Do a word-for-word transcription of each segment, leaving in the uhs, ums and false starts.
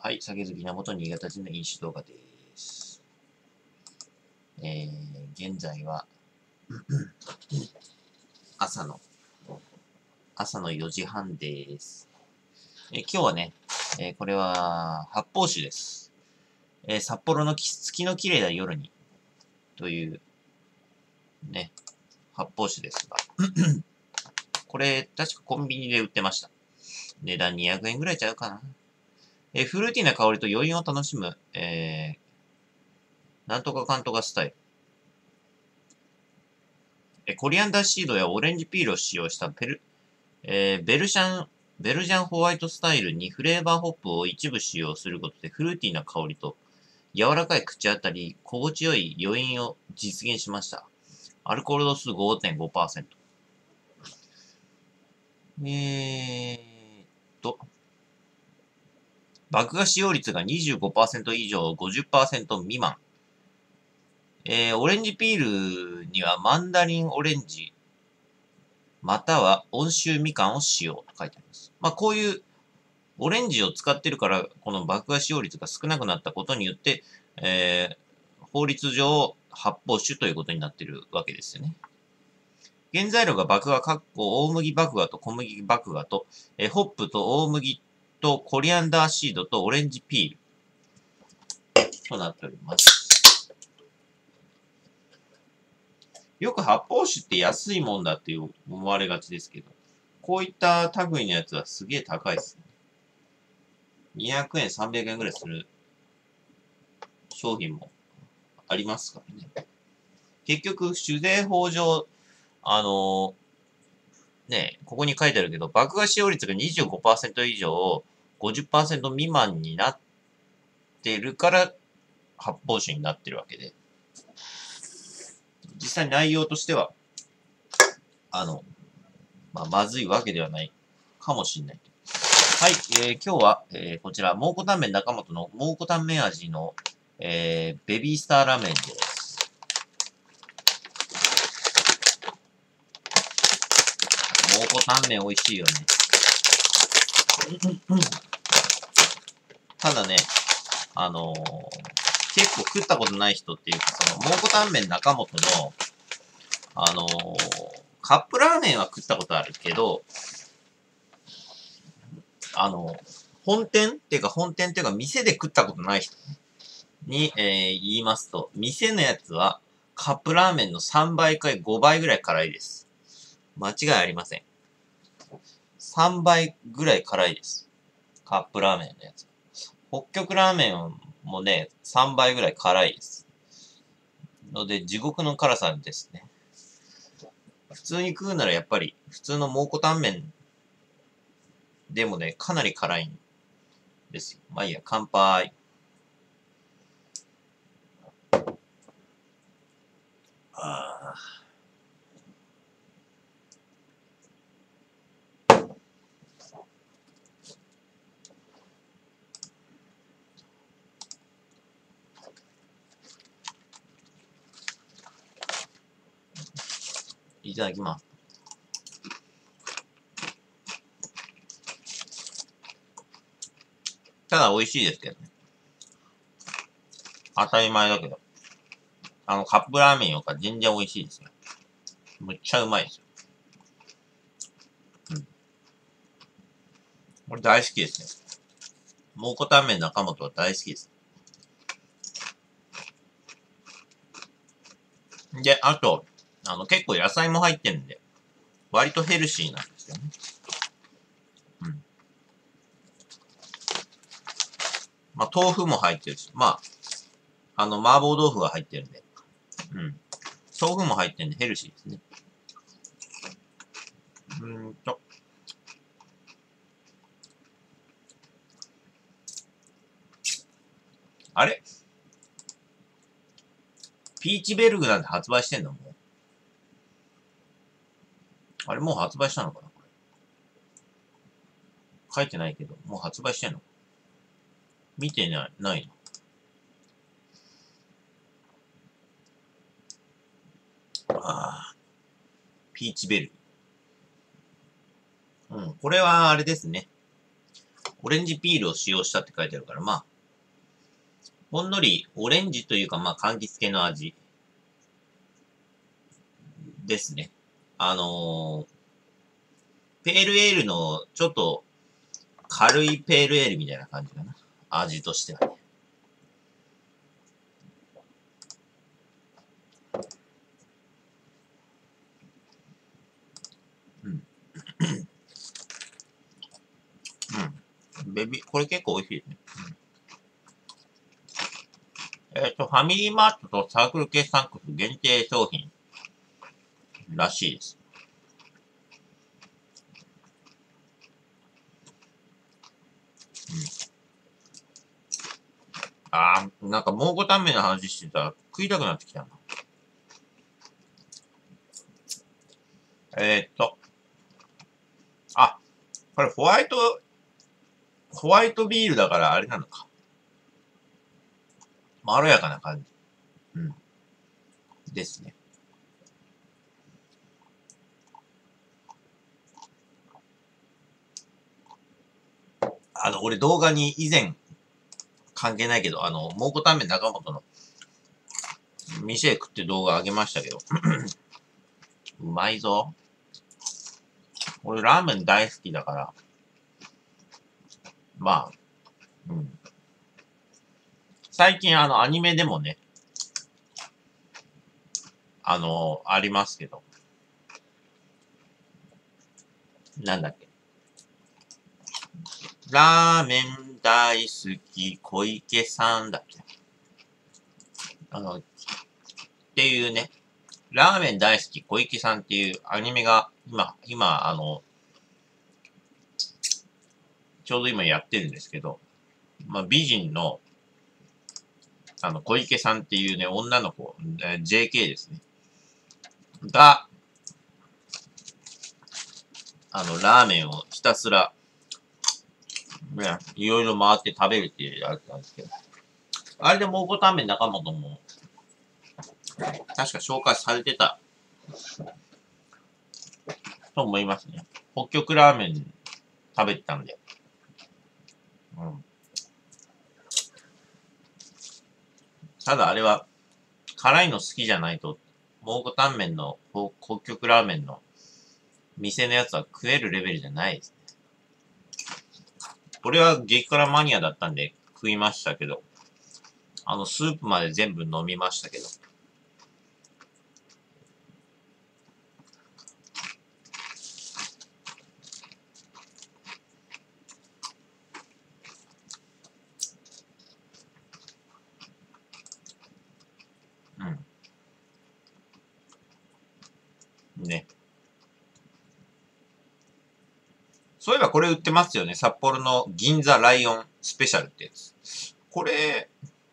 はい、酒好きな元新潟人の飲酒動画です。えー、現在は朝の朝のよじはんです。えー、今日はね、えー、これは発泡酒です。えー、札幌の月の綺麗な夜にというね、発泡酒ですが、これ確かコンビニで売ってました。値段にひゃくえんぐらいちゃうかな。えー、フルーティーな香りと余韻を楽しむ、えー、なんとかかんとかスタイル。えコリアンダーシードやオレンジピールを使用したペル、えー、ベルシャン、ベルジャンホワイトスタイルにフレーバーホップを一部使用することでフルーティーな香りと柔らかい口当たり、心地よい余韻を実現しました。アルコール度数 ごてんごパーセント。えーっと、麦芽使用率が にじゅうごパーセント 以上 ごじゅっパーセント 未満。えー、オレンジピールにはマンダリンオレンジ、または温州みかんを使用と書いてあります。まあこういうオレンジを使ってるから、この麦芽使用率が少なくなったことによって、えー、法律上発泡酒ということになってるわけですよね。原材料が麦芽、かっこ大麦麦芽と小麦麦芽と、えー、ホップと大麦とコリアンダーシードとオレンジピールとなっております。よく発泡酒って安いもんだって思われがちですけど、こういった類のやつはすげえ高いですね。にひゃくえん、さんびゃくえんぐらいする商品もありますからね。結局、酒税法上、あのー、ね、ここに書いてあるけど、麦芽使用率が にじゅうごパーセント 以上、ごじゅっパーセント 未満になってるから発泡酒になってるわけで。実際内容としては、あの、まあ、まずいわけではないかもしれない。はい、えー、今日は、えー、こちら、蒙古タンメン中本の蒙古タンメン味の、えー、ベビースターラーメンです。蒙古タンメン美味しいよね。ただね、あのー、結構食ったことない人っていうか、その、蒙古タンメン中本の、あのー、カップラーメンは食ったことあるけど、あの、本店っていうか本店っていうか店で食ったことない人に、えー、言いますと、店のやつはカップラーメンのさんばいかごばいぐらい辛いです。間違いありません。さんばいぐらい辛いです。カップラーメンのやつ。北極ラーメンもね、さんばいぐらい辛いです。ので、地獄の辛さですね。普通に食うならやっぱり、普通の蒙古タンメンでもね、かなり辛いんですよ。まあいいや、乾杯。あいただきます。ただ美味しいですけどね。当たり前だけど。あの、カップラーメンよりか全然美味しいですよ。めっちゃうまいですよ。うん。これ大好きですね。蒙古タンメン中本は大好きです。で、あと、あの、結構野菜も入ってるんで、割とヘルシーなんですよね。うん。まあ、豆腐も入ってるし、まあ、あの、麻婆豆腐が入ってるんで、うん。豆腐も入ってるんでヘルシーですね。うーんと。あれピーチベルグなんて発売してんのもう。あれもう発売したのかなこれ。書いてないけど、もう発売してんの見てない、ないの。ああ。ピーチベルグ。うん。これはあれですね。 オレンジピールを使用したって書いてあるから、まあ、ほんのりオレンジというか、まあ、柑橘系の味ですね。あのー、ペールエールのちょっと軽いペールエールみたいな感じかな。味としてはね。うん。うん。ベビー、これ結構美味しいですね。うん、えっ、ー、と、ファミリーマートとサークル系サンクス限定商品らしいです。うん。あー、なんか蒙古タンメンの話してたら食いたくなってきたな。えー、っと、あ、これホワイト、ホワイトビールだからあれなのか。まろやかな感じ。うん。ですね。あの、俺動画に以前、関係ないけど、あの、蒙古タンメン中本の店食って動画上げましたけど、うまいぞ。俺ラーメン大好きだから、まあ、うん。最近あの、アニメでもね、あの、ありますけど、なんだっけ。ラーメン大好き小池さんだっけ。あの、っていうね、ラーメン大好き小池さんっていうアニメが今、今、あの、ちょうど今やってるんですけど、まあ、美人の、あの、小池さんっていうね、女の子、えー ジェーケー ですね。が、あの、ラーメンをひたすら、ね、いろいろ回って食べるっていうやつなんですけど。あれで蒙古タンメン中本も、確か紹介されてたと思いますね。北極ラーメン食べてたんで。うん。ただあれは、辛いの好きじゃないと、蒙古タンメンの、北極ラーメンの店のやつは食えるレベルじゃないですね。これは激辛マニアだったんで食いましたけど、あの、スープまで全部飲みましたけど。うん。ね。そういえばこれ売ってますよね。札幌の銀座ライオンスペシャルってやつ。これ、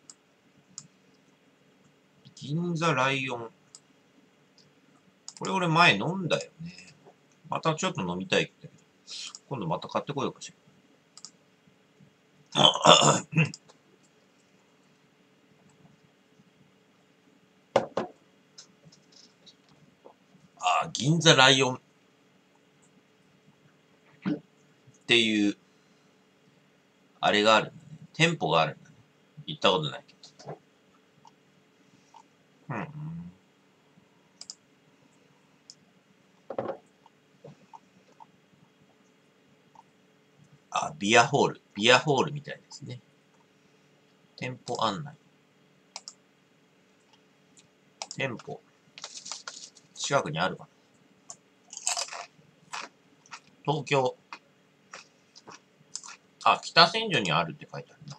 銀座ライオン。これ俺前飲んだよね。またちょっと飲みたいけど。今度また買ってこようかしら。あ、銀座ライオンっていう、あれがあるんだね。店舗があるんだね。行ったことないけど。うん。あ、ビアホール。ビアホールみたいですね。店舗案内。店舗。近くにあるかな。東京。あ、北千住にあるって書いてあるな。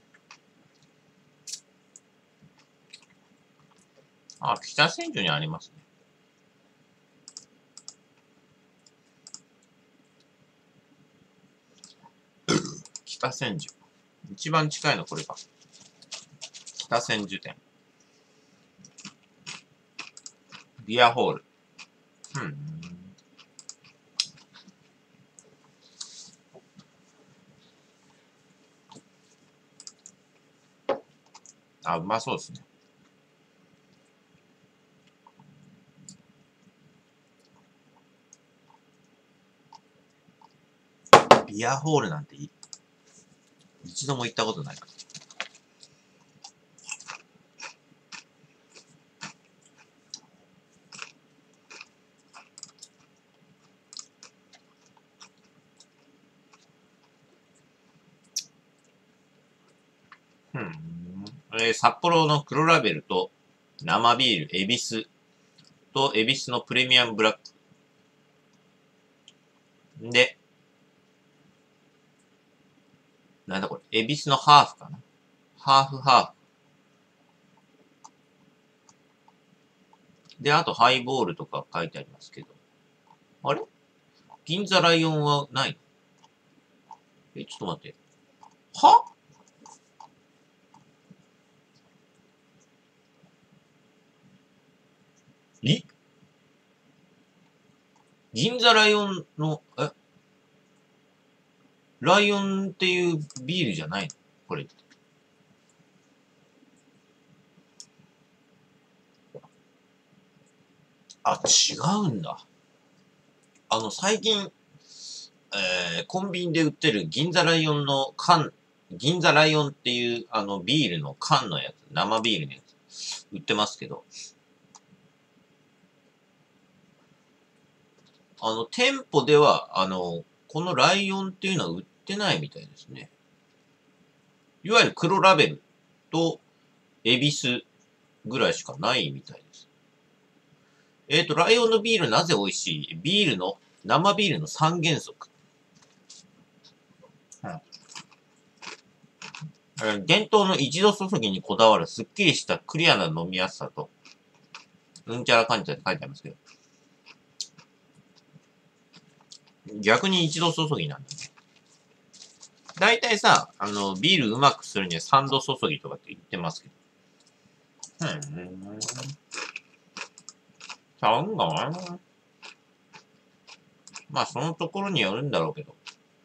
あ、北千住にありますね。北千住。一番近いのこれか。北千住店。ビアホール。うん。あ、うまそうですね。ビアホールなんていい。 一度も行ったことない。うん。えー、札幌の黒ラベルと生ビール、エビスとエビスのプレミアムブラック。で、なんだこれ、エビスのハーフかな。ハーフハーフ。で、あとハイボールとか書いてありますけど。あれ銀座ライオンはないの？え、ちょっと待って。は？い銀座ライオンの、えライオンっていうビールじゃないのこれ。あ、違うんだ。あの、最近、えー、コンビニで売ってる銀座ライオンの缶、銀座ライオンっていうあのビールの缶のやつ、生ビールのやつ、売ってますけど、あの、店舗では、あの、このライオンっていうのは売ってないみたいですね。いわゆる黒ラベルとエビスぐらいしかないみたいです。えっと、ライオンのビールなぜ美味しい？ビールの、生ビールの三原則。うん、伝統の一度注ぎにこだわるすっきりしたクリアな飲みやすさと、うんちゃらかんちゃらって書いてありますけど、逆に一度注ぎなんだね。だいたいさ、あの、ビールうまくするには三度注ぎとかって言ってますけど。うん。ちゃうんかな。まあ、そのところによるんだろうけど。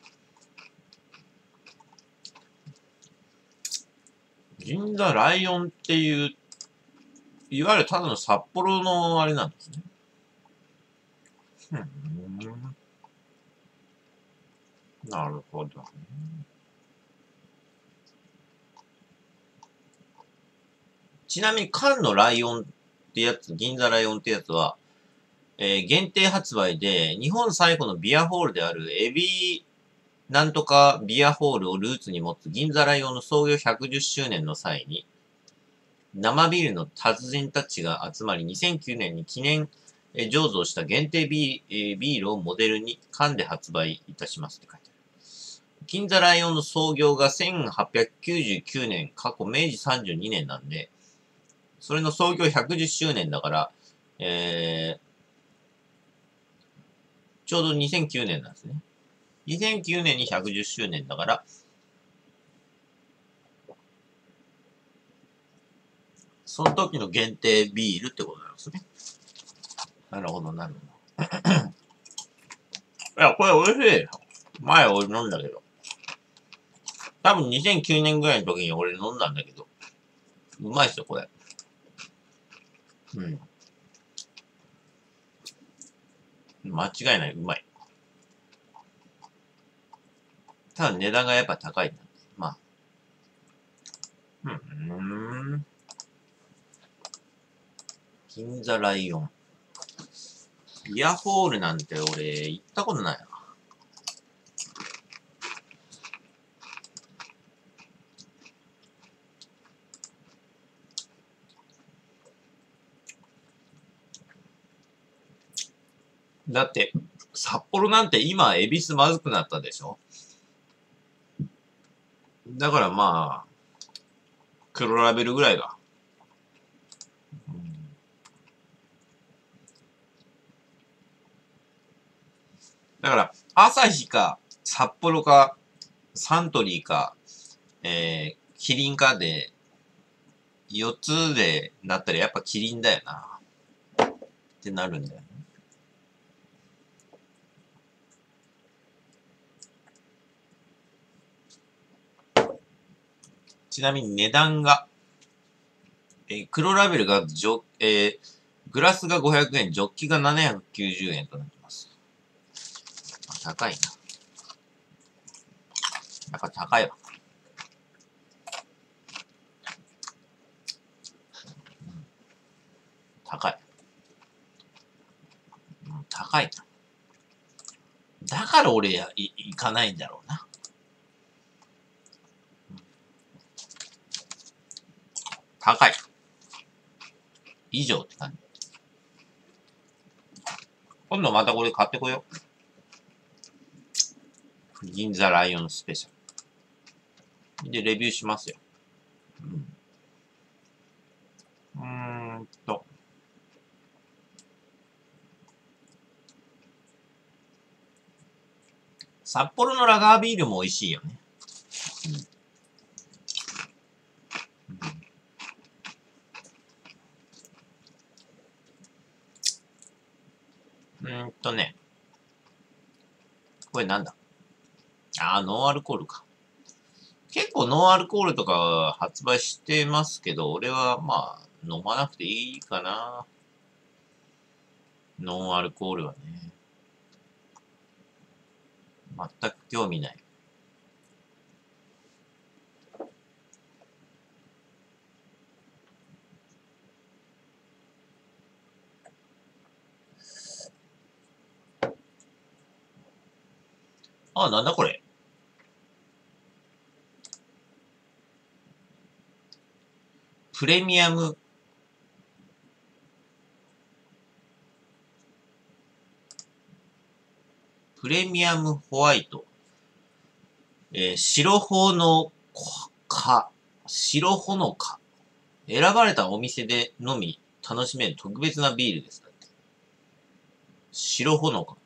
銀座ライオンっていう、いわゆるただの札幌のあれなんですね。うん。なるほどね。ちなみに缶のライオンってやつ、銀座ライオンってやつは、えー限定発売で、日本最古のビアホールであるエビなんとかビアホールをルーツに持つ銀座ライオンの創業ひゃくじゅっしゅうねんの際に、生ビールの達人たちが集まり、にせんきゅうねんに記念えー醸造した限定ビー,、えービールをモデルに缶で発売いたしますって書いてある。銀座ライオンの創業がせんはっぴゃくきゅうじゅうきゅうねん、過去めいじさんじゅうにねんなんで、それの創業ひゃくじゅっしゅうねんだから、えー、ちょうどにせんきゅうねんなんですね。にせんきゅうねんにひゃくじゅっしゅうねんだから、その時の限定ビールってことなんですね。なるほど、なるほど。いや、これ美味しい。前俺飲んだけど。多分にせんきゅうねんぐらいの時に俺飲んだんだけど。うまいっすよ、これ。うん。間違いない、うまい。ただ値段がやっぱ高いな。まあ。うん。銀座ライオン。ビアホールなんて俺行ったことないな。だって、札幌なんて今、恵比寿まずくなったでしょ？だからまあ、黒ラベルぐらいが。うん、だから、朝日か、札幌か、サントリーか、えー、キリンかで、よっつでなったらやっぱキリンだよな。ってなるんだよね。ちなみに値段が、えー黒ラベルがジョ、えーグラスがごひゃくえん、ジョッキがななひゃくきゅうじゅうえんとなってます。高いな。やっぱ高いわ。 高いな。だから俺や、い、行かないんだろうな。高い。以上って感じ。今度またこれ買ってこよう。銀座ライオンスペシャル。で、レビューしますよ。うん。うーんと。札幌のラガービールも美味しいよね。うん。うーんとね。これなんだ？あー、ノンアルコールか。結構ノンアルコールとか発売してますけど、俺はまあ、飲まなくていいかな。ノンアルコールはね。全く興味ない。あ、なんだこれ。プレミアム、プレミアムホワイト。えー、白ほのか、白ほのか。選ばれたお店でのみ楽しめる特別なビールです。白ほのか。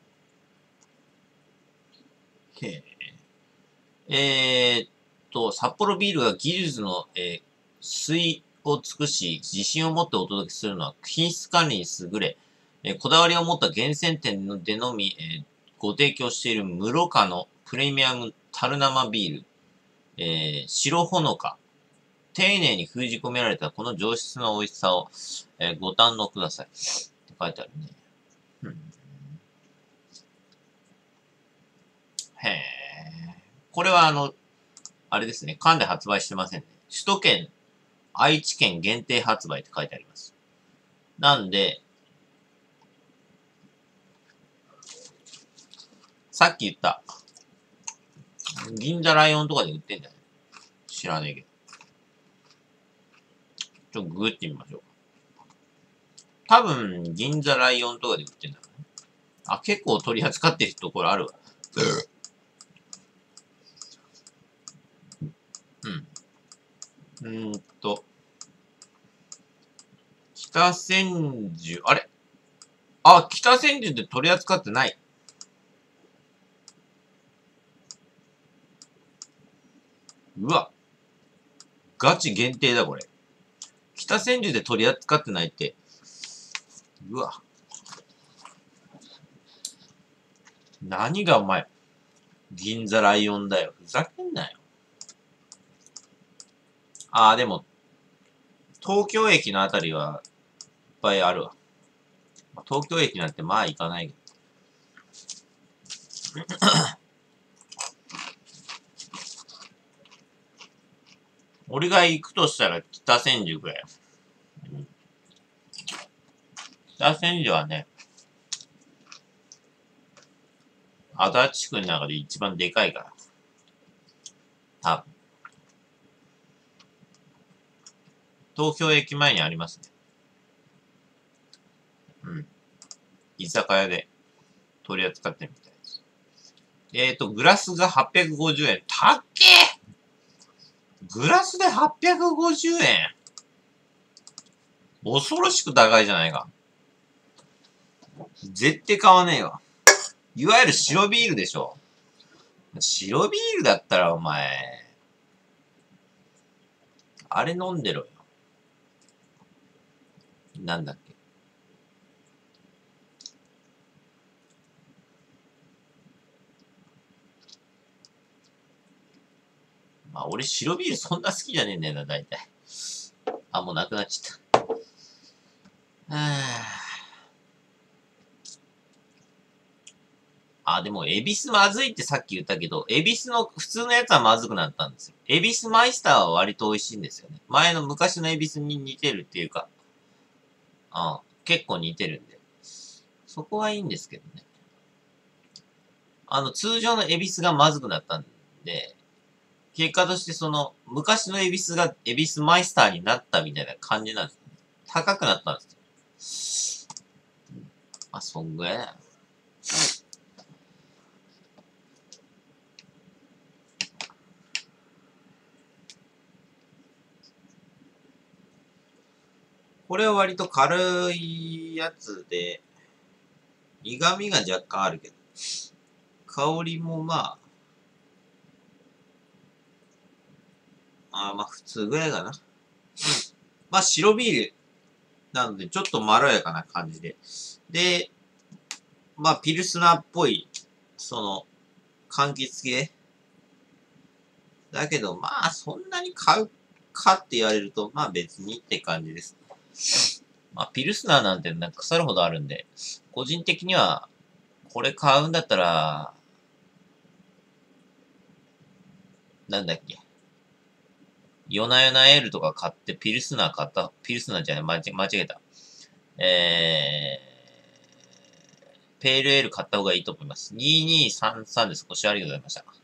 へえ。えーっと、札幌ビールが技術の、えー、水を尽くし、自信を持ってお届けするのは品質管理に優れ、えーこだわりを持った厳選店でのみ、えーご提供している室賀のプレミアム樽生ビール、えー、白ほのか。丁寧に封じ込められたこの上質な美味しさを、えーご堪能ください。って書いてあるね。うん、へえ。これはあの、あれですね。缶で発売してませんね。首都圏、愛知県限定発売って書いてあります。なんで、さっき言った、銀座ライオンとかで売ってんじゃない？知らねえけど。ちょっとググってみましょうか。多分、銀座ライオンとかで売ってんだろうね。あ、結構取り扱ってるところあるわ。うん。うーんと、北千住、あれあ、北千住で取り扱ってない。うわ。ガチ限定だ、これ。北千住で取り扱ってないって。うわ。何がお前、銀座ライオンだよ。ふざけんなよ。ああ、でも、東京駅のあたりはいっぱいあるわ。東京駅なんてまあ行かないけど。俺が行くとしたら北千住くらい。うん、北千住はね、足立区の中で一番でかいから。多分。東京駅前にありますね。うん。居酒屋で取り扱ってるみたいです。えっ、ー、と、グラスがはっぴゃくごじゅうえん。たっけーグラスではっぴゃくごじゅうえん。恐ろしく高いじゃないか。絶対買わねえわ。いわゆる白ビールでしょ。白ビールだったらお前、あれ飲んでろよ。なんだっけ。まあ俺白ビールそんな好きじゃねえんだよな、大体。あ、もうなくなっちゃった。はぁ。あ、でも、エビスまずいってさっき言ったけど、エビスの普通のやつはまずくなったんですよ。エビスマイスターは割と美味しいんですよね。前の昔のエビスに似てるっていうか、うん、結構似てるんで。 そこはいいんですけどね。あの、通常のエビスがまずくなったんで、結果としてその、昔のエビスがエビスマイスターになったみたいな感じなんです。高くなったんですよ。まあ、そんぐらいだよ。これは割と軽いやつで、苦味が若干あるけど、香りもまあ、あまあ普通ぐらいかな。まあ白ビールなのでちょっとまろやかな感じで。で、まあピルスナーっぽい、その、柑橘系。だけどまあそんなに買うかって言われると、まあ別にって感じです。まあピルスナーなんてなんか腐るほどあるんで、個人的には、これ買うんだったら、なんだっけ。夜な夜なエールとか買ってピルスナー買った、ピルスナーじゃない、間違間違えた。えー、ペールエール買った方がいいと思います。にーにーさんさんです。ご視聴ありがとうございました。